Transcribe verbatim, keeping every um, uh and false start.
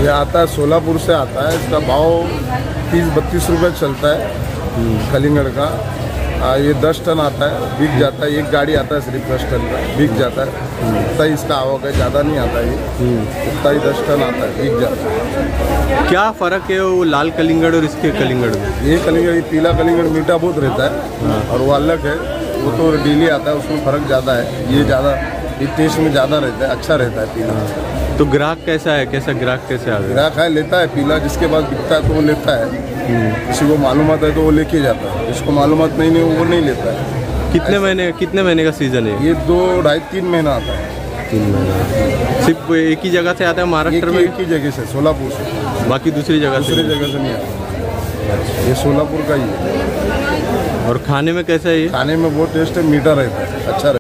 ये आता है सोलापुर से आता है। इसका भाव तीस बत्तीस रुपये चलता है कलिंगड़ का। आ, ये दस टन आता है, बिक जाता है। एक गाड़ी आता है सिर्फ दस टन का, बिक जाता है। इतना ही इसका आवक है, ज़्यादा नहीं आता ये, इतना ही दस टन आता है, बिक जाता है। क्या फ़र्क है वो लाल कलिंगड़ और इसके कलिंगड़ में? ये कलिंगड़, ये पीला कलिंगड़ मीठा बहुत रहता है और वो अलग है, वो तो डेली आता है, उसमें फ़र्क ज़्यादा है। ये ज़्यादा, ये टेस्ट में ज़्यादा रहता है, अच्छा रहता है पीला। तो ग्राहक कैसा है, कैसा ग्राहक कैसे आ गया? ग्राहक है, लेता है पीला, जिसके पास बिकता है तो वो लेता है। किसी को मालूमात है तो वो लेके जाता है, जिसको मालूमात नहीं है वो नहीं लेता है। कितने महीने कितने महीने का सीज़न है ये? दो ढाई तीन महीना आता है। तीन महीना सिर्फ एक ही जगह से आता है महाराष्ट्र में? एक ही जगह से, सोलापुर से। बाकी दूसरी जगह से? दूसरी जगह से नहीं आता, ये सोलापुर का ही है। और खाने में कैसा है ये? खाने में बहुत टेस्ट है, मीठा रहता है, अच्छा रहता है।